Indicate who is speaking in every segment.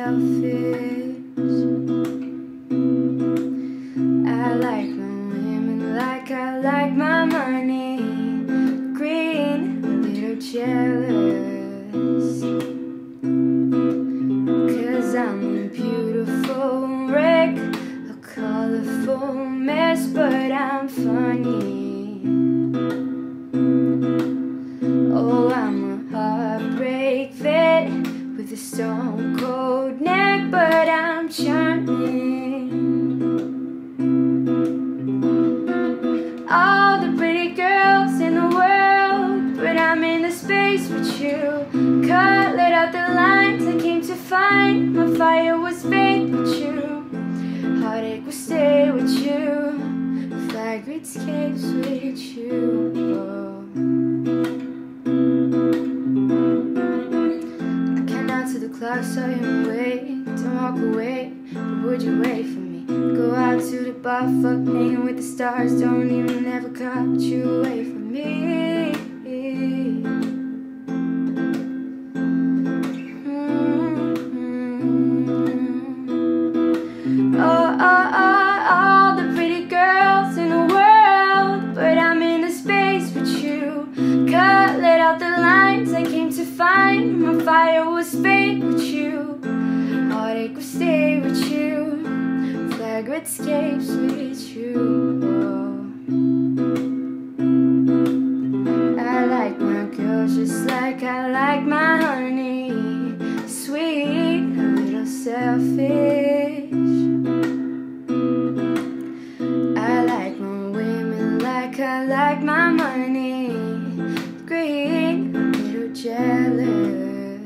Speaker 1: selfish. I like my women like I like my money. Green, a little jealous, 'cause I'm a beautiful wreck, a colorful mess, but I'm funny. Oh, I'm a heartbreak vet with a stone cold neck, but I'm charming. All the pretty girls in the world, but I'm in the space with you. Cut, let out the lines I came to find. My fire was fake with you. Heartache will stay with you. Flagrant escapes with you. Oh. I can't answer the clock, saw you wait. Don't walk away, but would you wait for me? Go out to the bar, fuck, hanging with the stars. Don't even ever cut you away from me. All the pretty girls in the world, but I'm in the space with you. Cut, let out the lines I came to find. My fire was fake with you. Heartache will stay with you. Flagrant escapes with you. Oh. I like my girls just like I like my honey. Sweet, a little selfish. I like my women like I like my money. Green, a little jealous,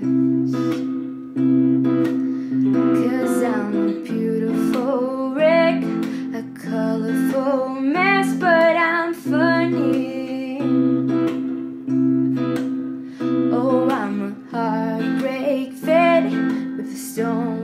Speaker 1: 'cause I'm a beautiful wreck, a colorful mess, but I'm funny. Oh, I'm a heartbreak vet with a stone